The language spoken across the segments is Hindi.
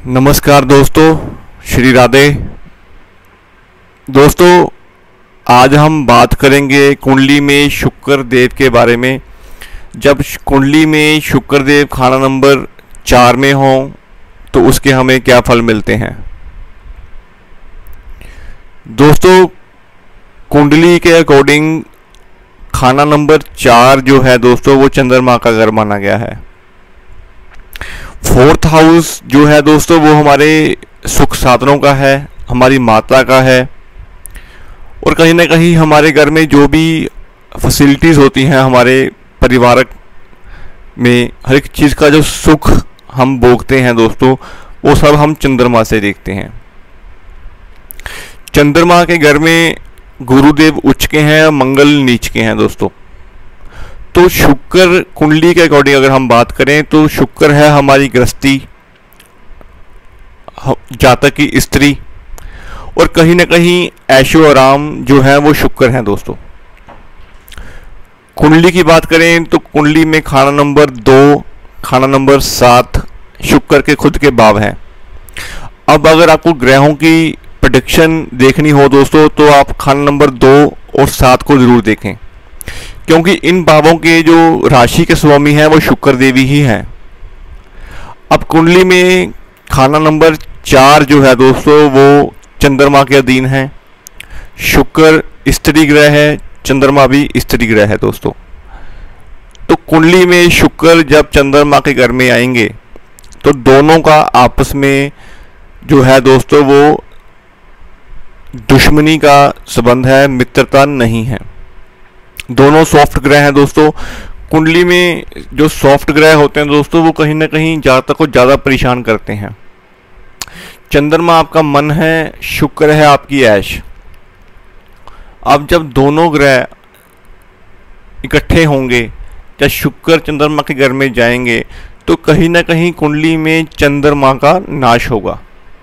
नमस्कार दोस्तों, श्री राधे। दोस्तों, आज हम बात करेंगे कुंडली में शुक्र देव के बारे में। जब कुंडली में शुक्र देव खाना नंबर 4 में हो तो उसके हमें क्या फल मिलते हैं। दोस्तों, कुंडली के अकॉर्डिंग खाना नंबर 4 जो है दोस्तों वो चंद्रमा का घर माना गया है। 4th हाउस जो है दोस्तों वो हमारे सुख साधनों का है, हमारी माता का है, और कहीं ना कहीं हमारे घर में जो भी फैसिलिटीज़ होती हैं हमारे परिवारक में, हर एक चीज़ का जो सुख हम भोगते हैं दोस्तों वो सब हम चंद्रमा से देखते हैं। चंद्रमा के घर में गुरुदेव उच्च के हैं, मंगल नीच के हैं दोस्तों। तो शुक्र कुंडली के अकॉर्डिंग अगर हम बात करें तो शुक्र है हमारी गृहस्थी, जातक की स्त्री, और कहीं ना कहीं ऐशो आराम जो है वो शुक्र है दोस्तों। कुंडली की बात करें तो कुंडली में खाना नंबर 2, खाना नंबर 7 शुक्र के खुद के भाव हैं। अब अगर आपको ग्रहों की प्रेडिक्शन देखनी हो दोस्तों तो आप खाना नंबर 2 और 7 को जरूर देखें, क्योंकि इन भावों के जो राशि के स्वामी हैं वो शुक्र देवी ही हैं। अब कुंडली में खाना नंबर 4 जो है दोस्तों वो चंद्रमा के अधीन है। शुक्र स्त्री ग्रह है, चंद्रमा भी स्त्री ग्रह है दोस्तों। तो कुंडली में शुक्र जब चंद्रमा के घर में आएंगे तो दोनों का आपस में जो है दोस्तों वो दुश्मनी का संबंध है, मित्रता नहीं है। दोनों सॉफ्ट ग्रह हैं दोस्तों। कुंडली में जो सॉफ्ट ग्रह होते हैं दोस्तों वो कहीं ना कहीं जातक को ज़्यादा परेशान करते हैं। चंद्रमा आपका मन है, शुक्र है आपकी ऐश। अब जब दोनों ग्रह इकट्ठे होंगे, जब शुक्र चंद्रमा के घर में जाएंगे तो कहीं ना कहीं कुंडली में चंद्रमा का नाश होगा।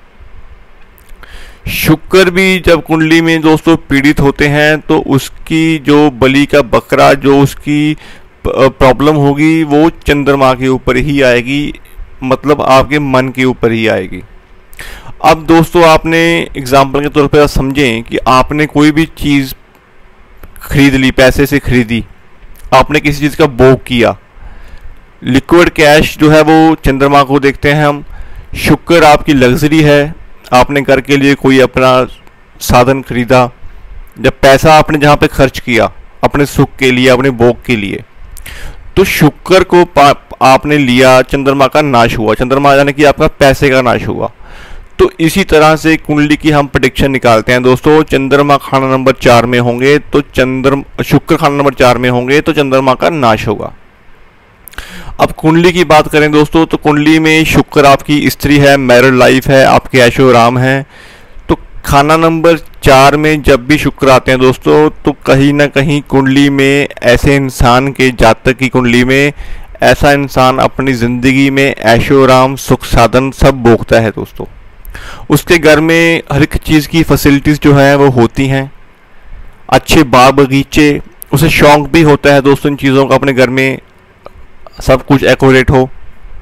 शुक्र भी जब कुंडली में दोस्तों पीड़ित होते हैं तो उसकी जो बलि का बकरा जो उसकी प्रॉब्लम होगी वो चंद्रमा के ऊपर ही आएगी, मतलब आपके मन के ऊपर ही आएगी। अब दोस्तों आपने एग्जाम्पल के तौर पर समझें कि आपने कोई भी चीज़ खरीद ली, पैसे से खरीदी, आपने किसी चीज़ का भोग किया, लिक्विड कैश जो है वो चंद्रमा को देखते हैं हम। शुक्र आपकी लग्जरी है, आपने घर के लिए कोई अपना साधन खरीदा, जब पैसा आपने जहाँ पे खर्च किया अपने सुख के लिए, अपने भोग के लिए, तो शुक्र को आपने लिया, चंद्रमा का नाश हुआ। चंद्रमा यानी कि आपका पैसे का नाश हुआ। तो इसी तरह से कुंडली की हम प्रेडिक्शन निकालते हैं दोस्तों। चंद्रमा खाना नंबर 4 में होंगे तो शुक्र खाना नंबर 4 में होंगे तो चंद्रमा का नाश होगा। अब कुंडली की बात करें दोस्तों तो कुंडली में शुक्र आपकी स्त्री है, मैरिड लाइफ है, आपके ऐशो आराम है। तो खाना नंबर 4 में जब भी शुक्र आते हैं दोस्तों तो कहीं ना कहीं कुंडली में ऐसे इंसान के, जातक की कुंडली में ऐसा इंसान अपनी ज़िंदगी में ऐशो आराम, सुख साधन सब भोगता है दोस्तों। उसके घर में हर एक चीज़ की फैसिलिटीज़ जो है वो होती हैं, अच्छे बाग बगीचे, उसे शौक भी होता है दोस्तों इन चीज़ों का, अपने घर में सब कुछ एक्यूरेट हो।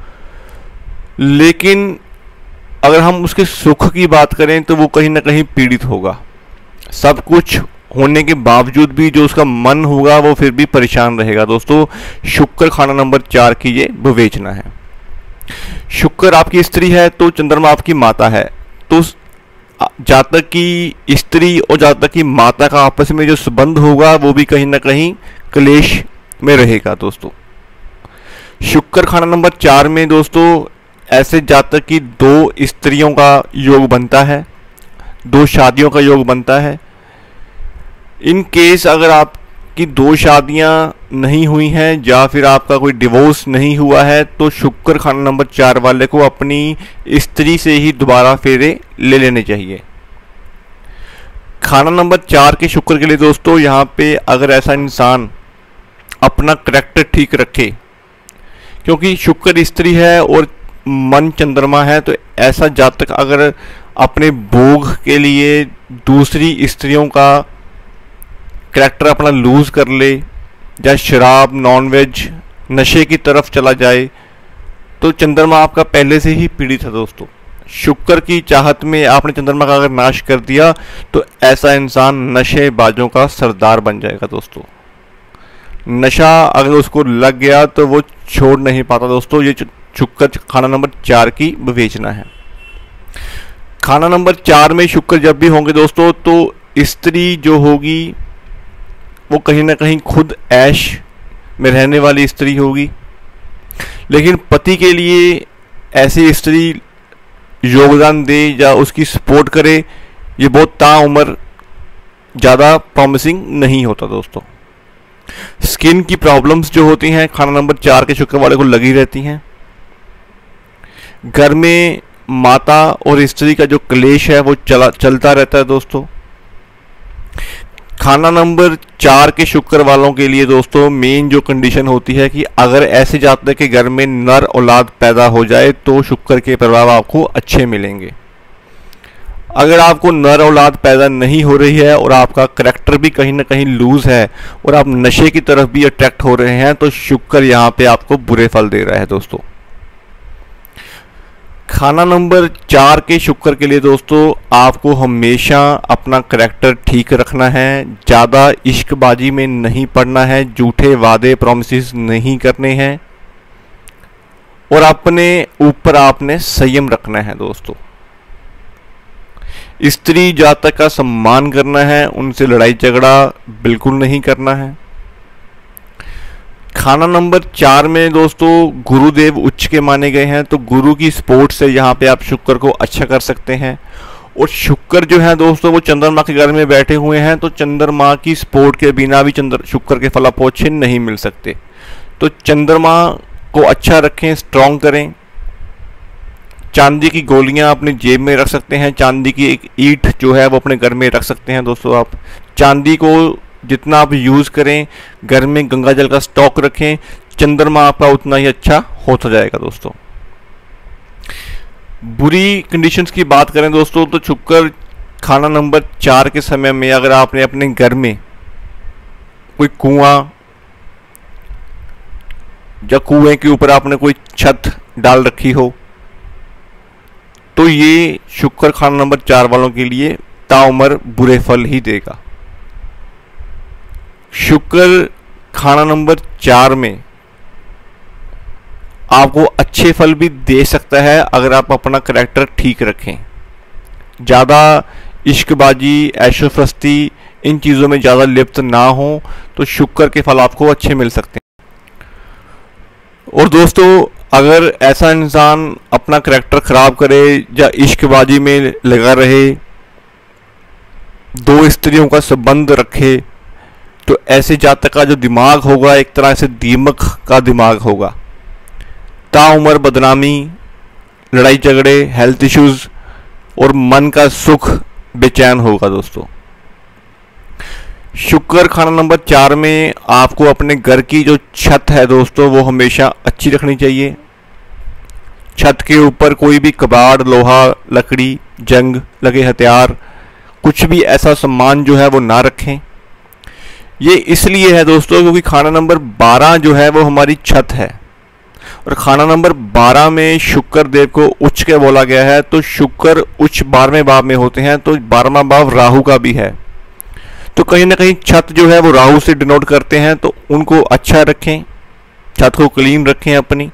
लेकिन अगर हम उसके सुख की बात करें तो वो कहीं ना कहीं पीड़ित होगा। सब कुछ होने के बावजूद भी जो उसका मन होगा वो फिर भी परेशान रहेगा दोस्तों। शुक्र खाना नंबर 4 की ये विवेचना है। शुक्र आपकी स्त्री है तो चंद्रमा आपकी माता है। तो जातक की स्त्री और जातक की माता का आपस में जो संबंध होगा वो भी कहीं ना कहीं क्लेश में रहेगा दोस्तों। शुक्र खाना नंबर 4 में दोस्तों ऐसे जातक की 2 स्त्रियों का योग बनता है, 2 शादियों का योग बनता है। इन केस अगर आपकी 2 शादियां नहीं हुई हैं या फिर आपका कोई डिवोर्स नहीं हुआ है तो शुक्र खाना नंबर 4 वाले को अपनी स्त्री से ही दोबारा फेरे ले लेने चाहिए। खाना नंबर 4 के शुक्र के लिए दोस्तों यहाँ पे अगर ऐसा इंसान अपना करैक्टर ठीक रखे, क्योंकि शुक्र स्त्री है और मन चंद्रमा है, तो ऐसा जातक अगर अपने भोग के लिए दूसरी स्त्रियों का करैक्टर अपना लूज कर ले या शराब, नॉनवेज, नशे की तरफ चला जाए तो चंद्रमा आपका पहले से ही पीड़ित है दोस्तों। शुक्र की चाहत में आपने चंद्रमा का अगर नाश कर दिया तो ऐसा इंसान नशेबाजों का सरदार बन जाएगा दोस्तों। नशा अगर उसको लग गया तो वो छोड़ नहीं पाता दोस्तों। ये शुक्र खाना नंबर 4 की विवेचना है। खाना नंबर 4 में शुक्र जब भी होंगे दोस्तों तो स्त्री जो होगी वो कहीं ना कहीं खुद ऐश में रहने वाली स्त्री होगी, लेकिन पति के लिए ऐसी स्त्री योगदान दे या उसकी सपोर्ट करे ये बहुत ताउम्र ज़्यादा प्रॉमिसिंग नहीं होता दोस्तों। स्किन की प्रॉब्लम्स जो होती हैं खाना नंबर 4 के शुक्र वाले को लगी रहती हैं। घर में माता और स्त्री का जो क्लेश है वो चलता रहता है दोस्तों। खाना नंबर 4 के शुक्र वालों के लिए दोस्तों मेन जो कंडीशन होती है कि अगर ऐसे जातक के घर में नर औलाद पैदा हो जाए तो शुक्र के प्रभाव आपको अच्छे मिलेंगे। अगर आपको नर औलाद पैदा नहीं हो रही है और आपका करैक्टर भी कहीं ना कहीं लूज है और आप नशे की तरफ भी अट्रैक्ट हो रहे हैं तो शुक्र यहाँ पे आपको बुरे फल दे रहा है दोस्तों। खाना नंबर 4 के शुक्र के लिए दोस्तों आपको हमेशा अपना करैक्टर ठीक रखना है, ज़्यादा इश्कबाजी में नहीं पड़ना है, झूठे वादे प्रॉमिसेस नहीं करने हैं और अपने ऊपर आपने संयम रखना है दोस्तों। स्त्री जातक का सम्मान करना है, उनसे लड़ाई झगड़ा बिल्कुल नहीं करना है। खाना नंबर 4 में दोस्तों गुरुदेव उच्च के माने गए हैं तो गुरु की सपोर्ट से यहाँ पे आप शुक्र को अच्छा कर सकते हैं। और शुक्र जो है दोस्तों वो चंद्रमा के घर में बैठे हुए हैं तो चंद्रमा की सपोर्ट के बिना भी शुक्र के फल आपको अच्छे नहीं मिल सकते। तो चंद्रमा को अच्छा रखें, स्ट्रॉन्ग करें। चांदी की गोलियां अपने जेब में रख सकते हैं, चांदी की एक ईंट जो है वो अपने घर में रख सकते हैं दोस्तों। आप चांदी को जितना आप यूज़ करें, घर में गंगा जल का स्टॉक रखें, चंद्रमा आपका उतना ही अच्छा होता जाएगा दोस्तों। बुरी कंडीशंस की बात करें दोस्तों तो शुक्र खाना नंबर 4 के समय में अगर आपने अपने घर में कोई कुआं या कुएं के ऊपर आपने कोई छत डाल रखी हो तो ये शुक्र खाना नंबर 4 वालों के लिए ताउम्र बुरे फल ही देगा। शुक्र खाना नंबर 4 में आपको अच्छे फल भी दे सकता है अगर आप अपना करैक्टर ठीक रखें। ज़्यादा इश्कबाजी, ऐशोफरस्ती इन चीज़ों में ज़्यादा लिप्त ना हो तो शुक्र के फल आपको अच्छे मिल सकते हैं। और दोस्तों अगर ऐसा इंसान अपना करैक्टर ख़राब करे या इश्कबाजी में लगा रहे, 2 स्त्रियों का संबंध रखे तो ऐसे जातक का जो दिमाग होगा एक तरह से दीमक का दिमाग होगा। ताउम्र बदनामी, लड़ाई झगड़े, हेल्थ इश्यूज और मन का सुख बेचैन होगा दोस्तों। शुक्र खाना नंबर 4 में आपको अपने घर की जो छत है दोस्तों वो हमेशा अच्छी रखनी चाहिए। छत के ऊपर कोई भी कबाड़, लोहा, लकड़ी, जंग लगे हथियार, कुछ भी ऐसा सामान जो है वो ना रखें। ये इसलिए है दोस्तों क्योंकि खाना नंबर 12 जो है वो हमारी छत है और खाना नंबर 12 में शुक्र देव को उच्च के बोला गया है। तो शुक्र उच्च 12वें भाव में होते हैं तो 12वां भाव राहु का भी है। तो कहीं ना कहीं छत जो है वो राहु से डिनोट करते हैं तो उनको अच्छा रखें, छत को क्लीन रखें अपनी।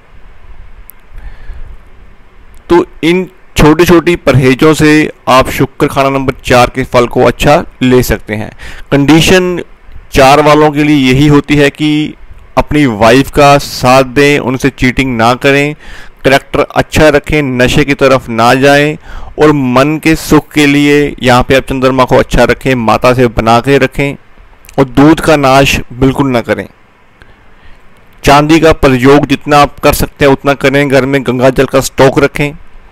तो इन छोटी छोटी परहेजों से आप शुक्र खाना नंबर 4 के फल को अच्छा ले सकते हैं। कंडीशन 4 वालों के लिए यही होती है कि अपनी वाइफ का साथ दें, उनसे चीटिंग ना करें, करैक्टर अच्छा रखें, नशे की तरफ ना जाएं और मन के सुख के लिए यहाँ पे आप चंद्रमा को अच्छा रखें, माता से बना के रखें और दूध का नाश बिल्कुल ना करें। चांदी का प्रयोग जितना आप कर सकते हैं उतना करें। घर में गंगा जल का स्टॉक रखें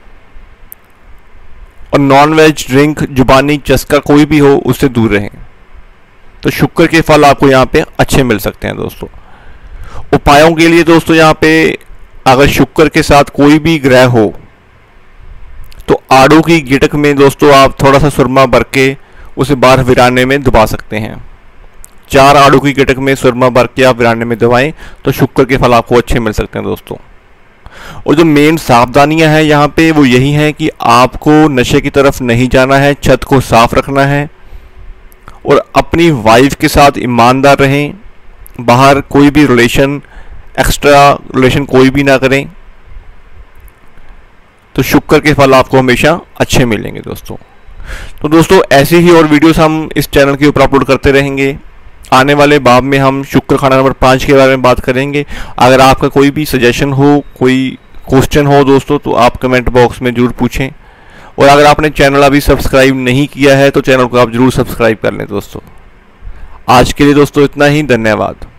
और नॉन वेज ड्रिंक, जुबानी चस्का कोई भी हो उससे दूर रहें। तो शुक्र के फल आपको यहाँ पे अच्छे मिल सकते हैं दोस्तों। उपायों के लिए दोस्तों यहाँ पे अगर शुक्र के साथ कोई भी ग्रह हो तो आड़ू की गिटक में दोस्तों आप थोड़ा सा सुरमा भर के उसे बाहर वीराने में दबा सकते हैं। 4 आड़ू की गिटक में सुरमा भर के आप वीराने में दबाएं तो शुक्र के फल आपको अच्छे मिल सकते हैं दोस्तों। और जो मेन सावधानियां हैं यहाँ पे वो यही हैं कि आपको नशे की तरफ नहीं जाना है, छत को साफ रखना है और अपनी वाइफ के साथ ईमानदार रहें। बाहर कोई भी रिलेशन, एक्स्ट्रा रिलेशन कोई भी ना करें। तो शुक्र के फल आपको हमेशा अच्छे मिलेंगे दोस्तों। तो दोस्तों ऐसे ही और वीडियोस हम इस चैनल के ऊपर अपलोड करते रहेंगे। आने वाले बाब में हम शुक्र खाना नंबर 5 के बारे में बात करेंगे। अगर आपका कोई भी सजेशन हो, कोई क्वेश्चन हो दोस्तों, तो आप कमेंट बॉक्स में जरूर पूछें। और अगर आपने चैनल अभी सब्सक्राइब नहीं किया है तो चैनल को आप जरूर सब्सक्राइब कर लें दोस्तों। आज के लिए दोस्तों इतना ही, धन्यवाद।